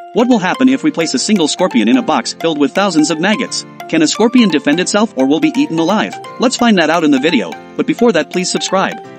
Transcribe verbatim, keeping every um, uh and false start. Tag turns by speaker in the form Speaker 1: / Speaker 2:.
Speaker 1: What will happen if we place a single scorpion in a box filled with thousands of maggots? Can a scorpion defend itself or will be eaten alive? Let's find that out in the video, but before that please subscribe.